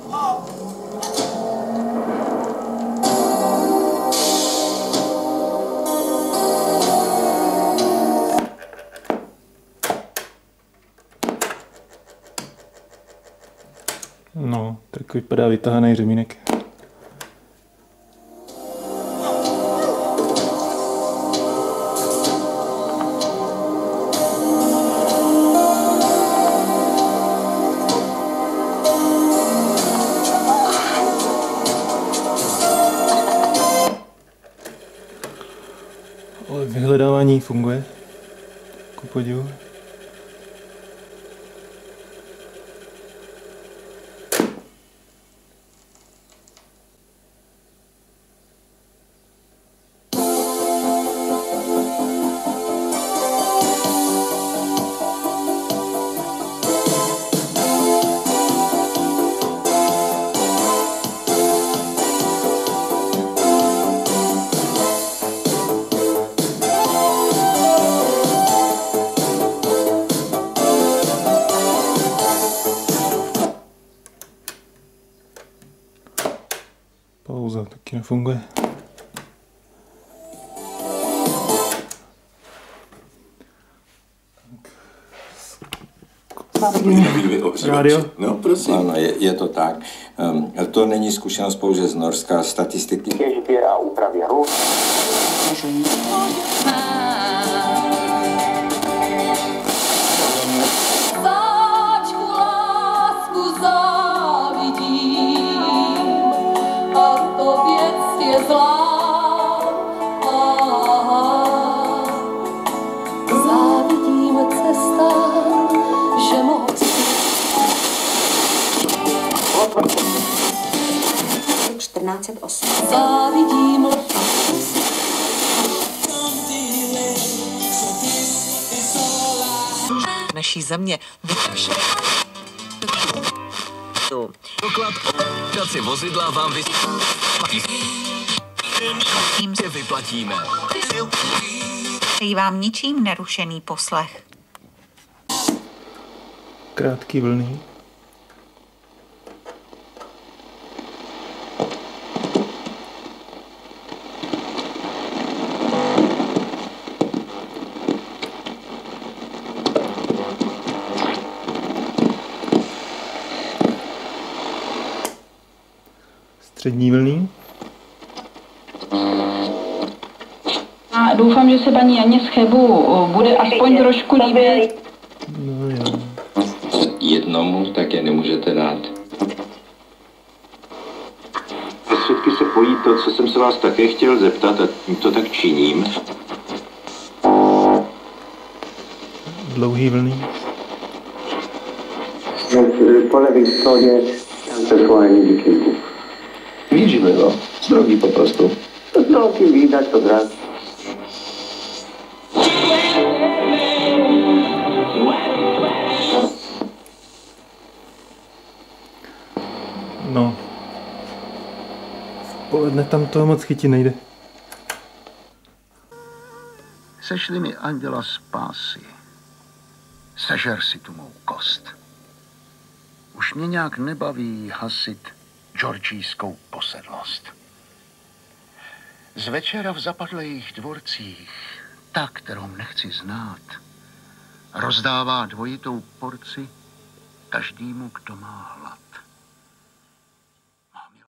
No, tak vypadá vytahaný řemínek. Ale vyhledávání funguje. Ku podivu. Pauza taky nefunguje. Radio? No, prosím. Ano, je to tak. To není zkušenost pouze z Norska. Statistiky těžbě a úpravě růd. Závidím cesta, že moc 1408. Závidím naší země. Dokladaci vozidla vám vyplatíme. Přeji vám ničím nerušený poslech. Krátký vlny. Střední vlny. A doufám, že se paní Janě z Chebu bude aspoň trošku líbit. No jo. Jednomu také nemůžete dát. Svědky se pojí to, co jsem se vás také chtěl zeptat, a to tak činím. Dlouhý vlny. Po levé straně přeslování výkliku. Vidíme, no. Z drogi po prostu. Z drogi widać od razu. No. V poledne tam toho moc chytit nejde. Sešli mi anděla spásy. Sežer si tu mou kost. Už mě nějak nebaví hasit georgijskou posedlost. Z večera v zapadlých dvorcích ta, kterou nechci znát, rozdává dvojitou porci každému, kdo má hlad.